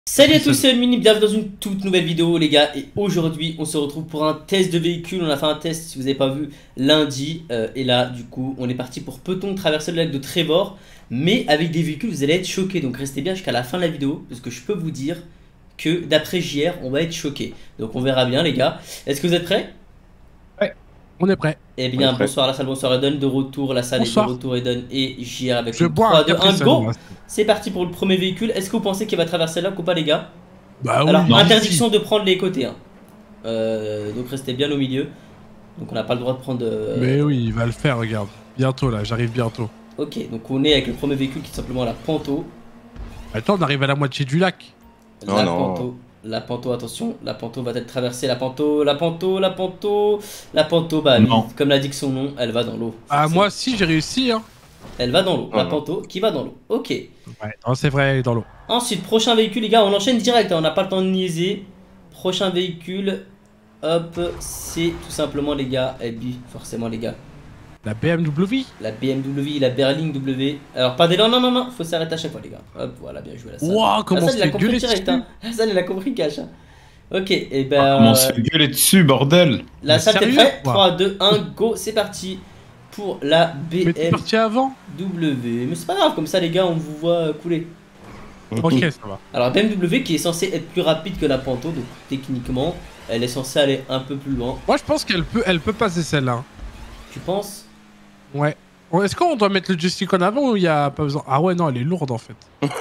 Salut à tous, c'est Mini, bienvenue dans une toute nouvelle vidéo les gars. Et aujourd'hui on se retrouve pour un test de véhicule. On a fait un test, si vous n'avez pas vu, lundi. Et là du coup on est parti pour peut-on traverser le lac de Trevor. Mais avec des véhicules vous allez être choqués. Donc restez bien jusqu'à la fin de la vidéo, parce que je peux vous dire que d'après JR on va être choqués. Donc on verra bien les gars. Est-ce que vous êtes prêts? Ouais, on est prêt. Eh bien bonsoir la salle, bonsoir Eden, de retour la salle. Bonsoir. Est de retour Eden et JR avec Je une bois 3, un 2, 1, Capri go. Sun. C'est parti pour le premier véhicule. Est-ce que vous pensez qu'il va traverser le lac ou pas les gars? Bah Alors, oui, interdiction de prendre les côtés. Hein. Donc, restez bien au milieu. Donc, on n'a pas le droit de prendre. Mais oui, il va le faire, regarde. Bientôt là, j'arrive bientôt. Ok, donc on est avec le premier véhicule qui est simplement la Panto. Attends, on arrive à la moitié du lac. La Panto. La Panto, attention, la Panto va être traversée. La Panto, la Panto, la Panto. La Panto, bah, Non. comme l'a dit que son nom, elle va dans l'eau. Ah, moi si, j'ai réussi, hein. Elle va dans l'eau. La non. Panto qui va dans l'eau. Ok. Ouais, non, c'est vrai, elle est dans l'eau. Ensuite, prochain véhicule, les gars, on enchaîne direct. Hein, on n'a pas le temps de niaiser. Prochain véhicule. Hop, c'est tout simplement, les gars. Et puis, forcément, les gars. La BMW. La BMW, la Berling W. Alors, pas d'élan, non, non, non, faut s'arrêter à chaque fois, les gars. Hop, voilà, bien joué la salle. Waouh, comment La salle, il a c'est compris gueulé direct, dessus. hein. La salle, il a compris cash. Hein. Ok, et ben. Comment on se fait gueuler dessus, bordel? La Mais salle, t'es sérieux, prêt? quoi. 3, 2, 1, go, c'est parti. Pour la Mais t'es parti avant. BMW. Mais c'est pas grave, comme ça, les gars, on vous voit couler. Ok, ça va. Alors, BMW qui est censée être plus rapide que la Panto, donc techniquement, elle est censée aller un peu plus loin. Moi je pense qu'elle peut passer celle-là. Tu penses? Ouais. Est-ce qu'on doit mettre le joystick en avant ou il y a pas besoin? Ah ouais, non, elle est lourde en fait.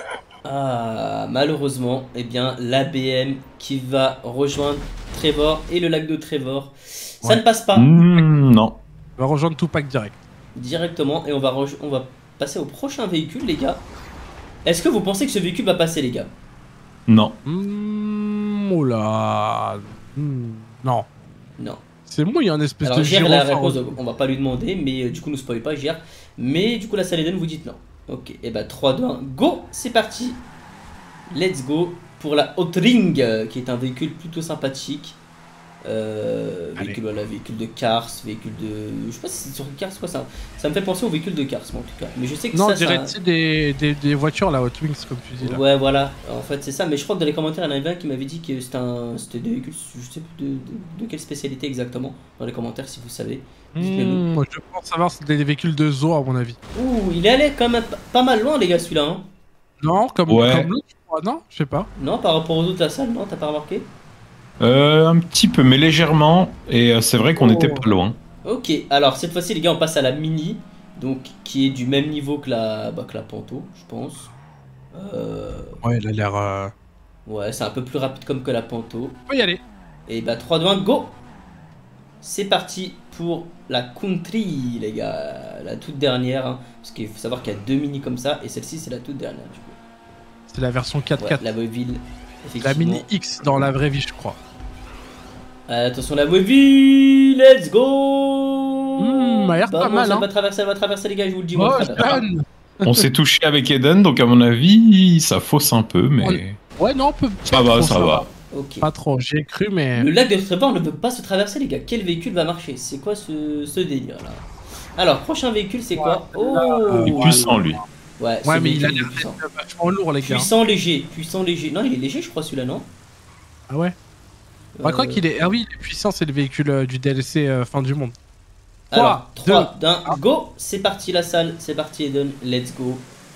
Ah, malheureusement, eh bien, la BM qui va rejoindre Trevor et le lac de Trevor, ça Ouais. ne passe pas Non. On va rejoindre Tupac direct. directement et on va passer au prochain véhicule, les gars. Est-ce que vous pensez que ce véhicule va passer, les gars? Non. Oula. Non. Non. C'est moi, il y a un espèce Alors, de JR, la gyrophare. réponse, on va pas lui demander, mais du coup, nous spoil pas, JR. Mais du coup, la salle Eden, vous dites non. Ok, et bah 3, 2, 1, go, c'est parti. Let's go pour la Hot Ring, qui est un véhicule plutôt sympathique. Véhicule, voilà, véhicule de Cars, véhicule de. Je sais pas si c'est sur Cars quoi ça. Ça me fait penser au véhicule de Cars, moi, en tout cas. Mais je sais que Non, ça. on dirait des voitures là, Hot Wings, comme tu dis là. Ouais, voilà, en fait, c'est ça. Mais je crois que dans les commentaires, il y en avait un qui m'avait dit que c'était des véhicules. Je sais plus de quelle spécialité exactement. Dans les commentaires, si vous savez. Dites-le nous. Moi, je pense savoir si c'est des véhicules de zoo, à mon avis. Ouh, il est allé quand même pas mal loin, les gars, celui-là. Hein. Non, comme Ouais. l'autre, je crois. Non, je sais pas. Non, par rapport aux autres de la salle, non, t'as pas remarqué? Un petit peu, mais légèrement. Et c'est vrai qu'on Oh. était pas loin. Ok, alors cette fois-ci, les gars, on passe à la Mini. Donc, qui est du même niveau que que la Panto, je pense. Ouais, il a l'air. Ouais, c'est un peu plus rapide comme que la Panto. On peut y aller. Et bah 3, 2, 1, go. C'est parti pour la Country, les gars. La toute dernière. Hein, parce qu'il faut savoir qu'il y a deux Mini comme ça. Et celle-ci, c'est la toute dernière, du coup. C'est la version 4x4. Ouais, la Waveville, La effectivement. Mini X dans la vraie vie, je crois. Attention, la Waveville, let's go. Elle a l'air pas mal, Elle hein. va traverser, les gars, je vous le dis. Oh, moi, elle traverse. Jeanne. On s'est touché avec Eden, donc à mon avis, ça fausse un peu, mais. Ouais, non, on peut. Ça va, ça va. Ok. Pas trop, j'y ai cru, mais. Le lac de Trevor ne peut pas se traverser, les gars. Quel véhicule va marcher? C'est quoi ce délire là? Alors, prochain véhicule, c'est quoi? Oh, Il est puissant, lui. Ouais, Ouais, ce mais il a véhicule est l'air puissant. d'être vachement lourd, les gars. Puissant léger, puissant léger. Non, il est léger, je crois, celui-là, non? Ah ouais. Je crois qu'il est. Ah oui, il est puissant, c'est le véhicule du DLC Fin du Monde. Alors, 3, 2, 1, go. C'est parti, la salle. C'est parti, Eden. Let's go.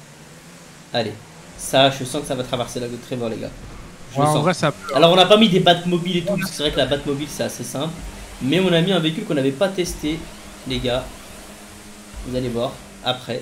Allez. Ça, je sens que ça va traverser la lac de Trevor, les gars. Je Ouais, le en sens. vrai, ça peut. Alors, on n'a pas mis des Batmobiles et tout, parce que c'est vrai que la Batmobile, c'est assez simple. Mais on a mis un véhicule qu'on n'avait pas testé, les gars. Vous allez voir après.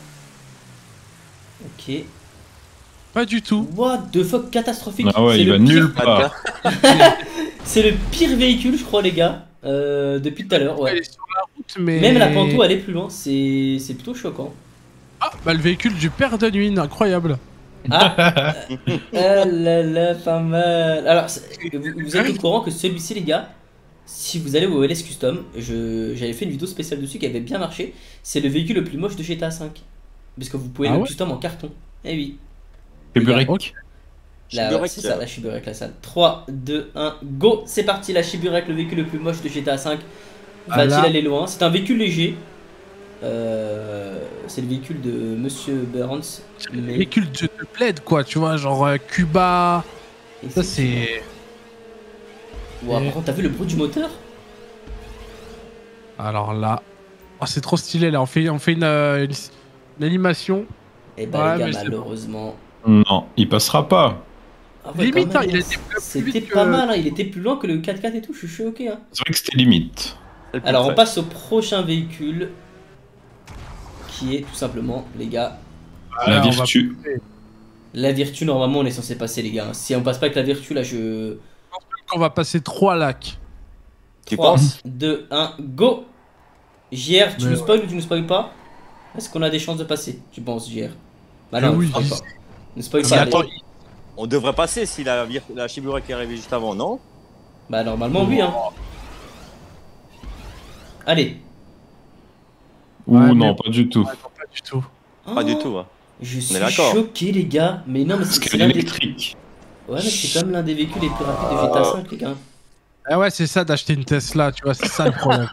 Ok. Pas du tout. What the fuck, catastrophique. Ah ouais, C'est il le va pire- nulle part. C'est le pire véhicule, je crois, les gars. Depuis tout à l'heure, Elle ouais. est sur la route, mais. Même la Panto, elle est plus loin. C'est plutôt choquant. Ah, bah le véhicule du père de nuit, incroyable. Ah, ah là là, pas mal. Alors, vous êtes au courant que celui-ci, les gars, si vous allez au LS Custom, j'avais fait une vidéo spéciale dessus qui avait bien marché. C'est le véhicule le plus moche de GTA V. Parce que vous pouvez Ah le ouais custom en carton. Eh oui. C'est Burek. Ok. C'est ça, la Chiburek, la salle. 3, 2, 1, go. C'est parti, la Chiburek, le véhicule le plus moche de GTA V. Va-t-il Voilà. aller loin? C'est un véhicule léger. C'est le véhicule de Monsieur Burns. Le véhicule de plaid, quoi, tu vois, genre Cuba. Et Ça, c'est. Wow, par contre, t'as vu le bruit du moteur? Alors là. Oh, c'est trop stylé, là. On fait une animation. Et bah, Ouais, les mais gars, c'est malheureusement. Non, il passera pas. Ah ouais, Limite, quand même, hein, il était plus c'était vite pas que- mal, hein, il était plus loin que le 4x4 et tout, je suis choqué. Hein. C'est vrai que c'était limite. C'est le plus Alors, on près. passe au prochain véhicule qui est tout simplement, les gars, La Alors, on va- Virtue. la Virtue. Normalement, on est censé passer, les gars. Si on passe pas avec la Virtue, là, je. On va passer 3 lacs. Tu 3, penses? 2, 1, go! JR, tu Mais nous spoil ou tu nous spoil pas? Est-ce qu'on a des chances de passer, tu penses, JR? Bah non, oui. ne spoil pas. Ne spoil Mais pas. attends, allez. On devrait passer si la Shibura qui est arrivée juste avant, non? Bah normalement, oui, hein. Allez. Ou Ouais, non, mais- pas du tout. ouais, non, pas du tout. Pas du Oh, tout. Hein. Je suis d'accord. choqué, les gars. Mais non, mais Parce c'est qu'elle est l'un des... électrique. Ouais, mais c'est quand même l'un des véhicules les plus rapides de GTA 5, les gars. Ah ouais, c'est ça d'acheter une Tesla, tu vois, c'est ça le problème.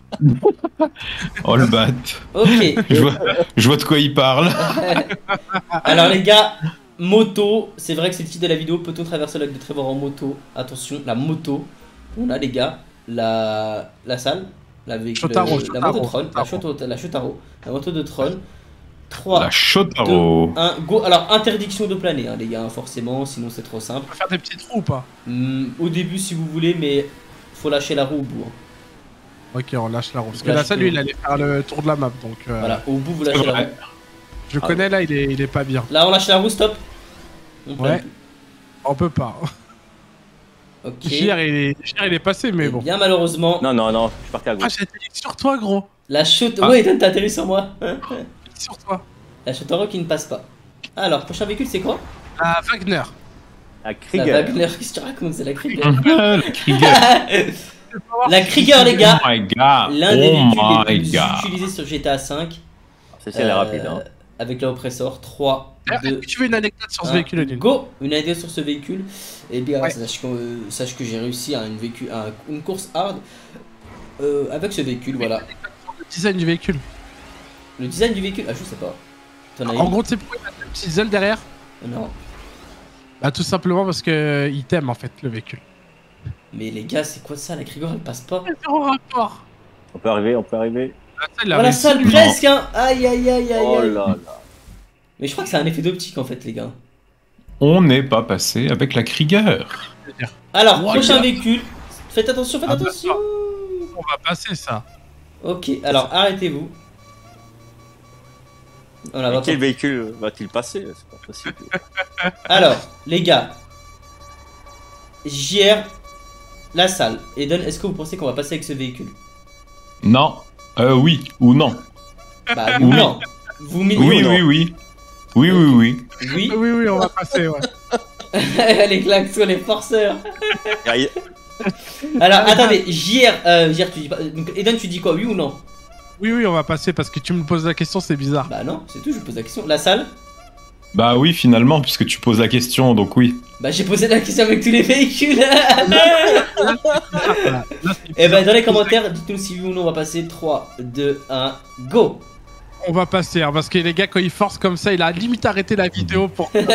Oh le bat. Ok. Je vois de quoi il parle. Alors, les gars, moto. C'est vrai que c'est le titre de la vidéo. Peut-on traverser le lac de Trevor en moto? Attention, la moto. On a, les gars, la salle. La véhicule, Shotaro, la Shotaro, moto Tron. La Shotaro. La moto de Tron. 3, La Shotaro. 1, go. Alors, interdiction de planer, hein, les gars, forcément, sinon c'est trop simple. On peut faire des petits trous ou pas? Au début, si vous voulez, mais faut lâcher la roue au bout. hein. Ok, on lâche la roue. Parce que Lâche là, ça, lui, tout. il allait faire le tour de la map, donc... Voilà, au bout, vous C'est lâchez la vrai. roue. Je connais, là, il est pas bien. Là, on lâche la roue, stop. On Ouais. prenne. On peut pas. Ok. JR, il est passé, mais Eh bon. bien, malheureusement, Non, non, non, je suis parti à Ah, gauche. j'ai atterri sur toi, gros. la chute. Ah. Ouais, t'as atterri sur moi. Sur toi. La Shotaro qui ne passe pas. Alors, prochain véhicule, c'est quoi? Ah, Wagner. À La Krieger. Wagner. Qu'est-ce que tu racontes? C'est la Krieger. La Krieger. La Krieger, les gars. Oh my god. L'un des Oh véhicules les my plus god. utilisés sur GTA 5. C'est elle est rapide. Hein. Avec la oppressor. 3, Est-ce 2, que tu veux une anecdote sur ce un, véhicule, Odile? go. Une idée sur ce véhicule. Et bien, Ouais. sache que j'ai réussi à une course hard avec ce véhicule. Voilà. Le design du véhicule. Le design du véhicule, ah, je sais pas. T'en as En une? gros, tu sais pourquoi il a des petites ailes derrière? Non. Bah, tout simplement parce que il t'aime, en fait, le véhicule. Mais les gars, c'est quoi ça? La Krieger, elle passe pas. Zéro rapport. On peut arriver, on peut arriver. Ah, ça, il a Oh, la réussi. salle, Non. presque, hein. Aïe, aïe, aïe, aïe, Oh aïe. là là. Mais je crois que c'est un effet d'optique en fait, les gars. On n'est pas passé avec la Krieger. Alors, Oh, prochain gars. véhicule. Faites attention, faites Ah, bah, attention. On va passer ça. Ok, alors arrêtez-vous. On a Mais 20 quel ans. véhicule va-t-il passer? C'est pas possible. Alors, les gars. JR, la salle. Eden, est-ce que vous pensez qu'on va passer avec ce véhicule? Non. Oui ou non. Bah oui, Oui. non. Vous m'y Oui, ou non oui, oui. Oui, oui, oui. Oui. Oui, oui, on va passer, ouais. Les klaxons, les forceurs. Aïe. Alors, attendez, JR, tu dis pas. Donc, Eden, tu dis quoi? Oui ou non? Oui, oui, on va passer parce que tu me poses la question, c'est bizarre. Bah non, c'est tout, je pose la question. La salle? Bah oui, finalement, puisque tu poses la question, donc oui. Bah j'ai posé la question avec tous les véhicules. Voilà. Là, c'est Et bah bizarre. dans les commentaires, dites-nous si oui ou non on va passer. 3, 2, 1, go. On va passer, hein, parce que les gars, quand ils forcent comme ça, il a limite arrêté la vidéo pour. Donc,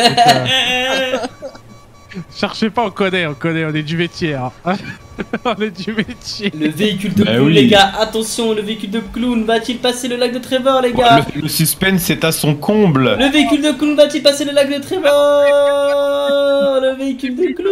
cherchez pas, on connaît, on est du métier. Hein. On est du métier. Le véhicule de Bah clown, oui. les gars, attention, le véhicule de clown va-t-il passer le lac de Trevor, les gars? Le suspense est à son comble. Le véhicule de clown va-t-il passer le lac de Trevor? Le véhicule de clown.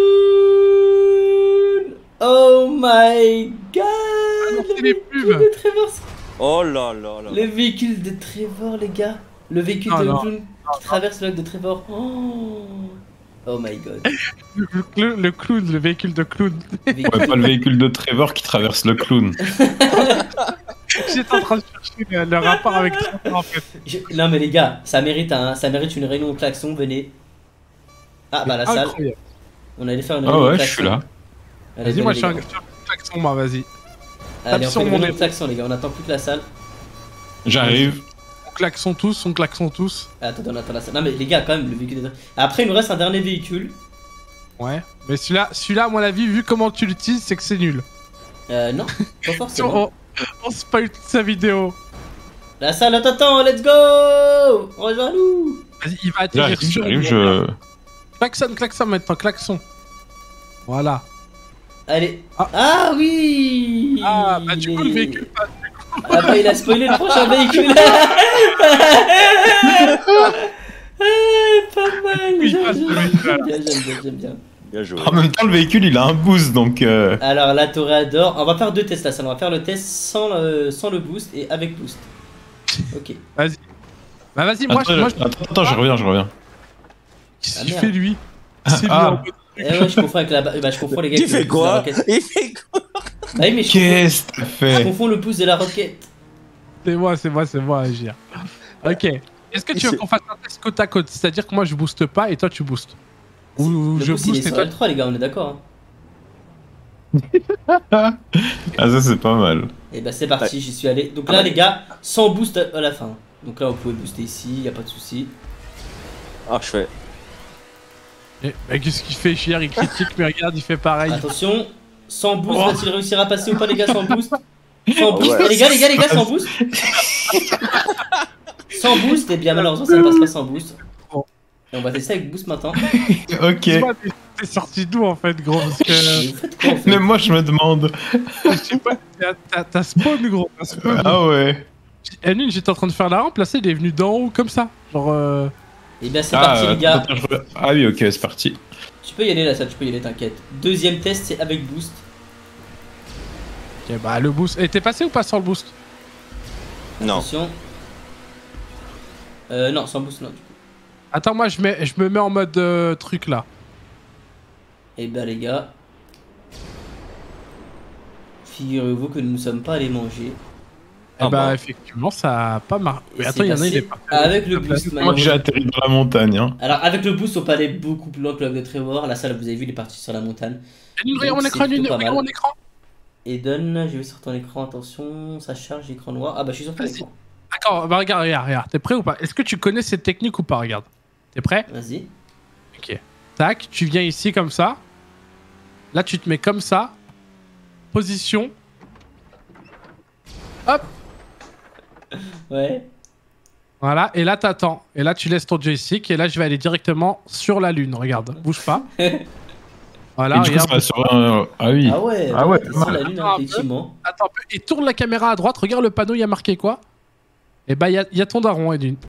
Oh my god. non, Le c'est les véhicule pubs. de Trevor. Oh là là là. Le véhicule de Trevor, les gars. Le véhicule Non, de non. clown qui traverse le lac de Trevor. Oh my god. Le clown, le véhicule de clown. Véhicule- Ouais, pas le véhicule de Trevor qui traverse le clown. J'étais en train de chercher le rapport avec Trevor en fait. Non mais les gars, ça mérite une réunion au klaxon, venez. Ah bah la salle, Incroyable. on allait faire une Ah réunion au ouais, je klaxon. suis là. Allez, Vas-y, moi je venez, suis les un gars. klaxon, moi, vas-y. Allez, on sur fait une mon réunion au épaule. klaxon les gars, on attend plus que la salle. J'arrive. On klaxon tous. Attends, on attend la salle. Non mais les gars, quand même, le véhicule est... Après il nous reste un dernier véhicule. Ouais. Mais celui-là, à mon avis, vu comment tu l'utilises, c'est que c'est nul. Non, pas forcément. On spoil toute sa vidéo. La salle t'attend, let's go. Rejoins-nous. Vas-y, il va atterrir sur J'arrive, une- Klaxon maintenant, klaxon. Voilà. Allez. Ah. Ah oui. Ah, bah du coup, le véhicule passe. Ah bah il a spoilé le prochain véhicule. Pas mal. Il passe le véhicule. J'aime bien. Bien joué. En même temps, le véhicule il a un boost donc. Alors la Toréador, on va faire deux tests là, ça. On va faire le test sans le boost et avec boost. Ok. Vas-y. Bah vas-y, moi, Attends, je reviens. Qu'est-ce Ah, qu'il merde. fait lui? C'est Ah. mis en mode- Eh ouais, je confonds avec la. Bah, je confonds les gars. Il avec le fait boost de la quoi? roquette. Il fait quoi? Bah oui, mais Qu'est-ce que t'as je fait? confonds le boost de la roquette. C'est moi, Agir. Ok. Est-ce que tu veux qu'on fasse un test côte à côte? C'est-à-dire que moi je booste pas et toi tu boostes? Ou Le je boost il est booste et sur toi. L3, les gars, on est d'accord. Hein. Ah, ça c'est pas mal. Et bah c'est parti, j'y suis allé. Donc là, les gars, sans boost à la fin. Donc là, vous pouvez booster ici, y a pas de souci. Ah, je fais. Mais qu'est-ce qu'il fait, Chier? Il critique, mais regarde, il fait pareil. Attention, sans boost, va-t-il réussir à passer ou pas, les gars, sans boost? Sans Oh, boost, ouais. les gars, sans boost. Sans boost, et bien malheureusement, ça ne passe pas sans boost. Et on va tester avec boost maintenant. Ok. Dis-moi, t'es sorti d'où en fait, gros? Parce que. Mais vous faites quoi en fait? Mais moi je me demande. Je sais pas, t'as spawn, gros. T'as spawn. Ah ouais. N1, j'étais en train de faire la rampe, là, c'est, il est venu d'en haut comme ça. Genre. Et bien c'est parti, les gars. attends, ah oui, ok, c'est parti. Tu peux y aller là, ça, tu peux y aller, t'inquiète. Deuxième test, c'est avec boost. Ok, bah le boost. Et t'es passé ou pas sans le boost? Non. Attention. Non, sans boost, non, du coup. Attends, moi je me mets en mode truc là. Et bah les gars, figurez-vous que nous ne sommes pas allés manger. Et bah bon. effectivement, ça a pas marqué. Et Mais c'est attends, il y en a, il est passé pas. avec le boost. Moi j'ai atterri dans la montagne. Hein. Alors avec le boost, on peut aller beaucoup plus loin que le lac de Trevor. Là, ça, là, vous avez vu, il est parti sur la montagne. Regarde mon Donc, écran, c'est plutôt pas regarde mon mal. écran. Eden, je vais sur ton écran, attention, ça charge, écran noir. Ah bah je suis sur ton Vas-y. écran. D'accord, bah regarde. T'es prêt ou pas? Est-ce que tu connais cette technique ou pas? Regarde. T'es prêt? Vas-y. Ok. Tac, tu viens ici comme ça. Là, tu te mets comme ça. Position. Hop. Ouais. Voilà, et là t'attends. Et là tu laisses ton joystick. Et là je vais aller directement sur la lune. Regarde, bouge pas. Voilà, Et du coup, regarde. ça va sur un. Ah oui. Ah ouais, Ah ouais, t'es pas sur mal. la lune, Attends un peu. effectivement. Attends un peu. Et tourne la caméra à droite. Regarde le panneau, il y a marqué quoi? Et bah il y a ton daron, Edwin.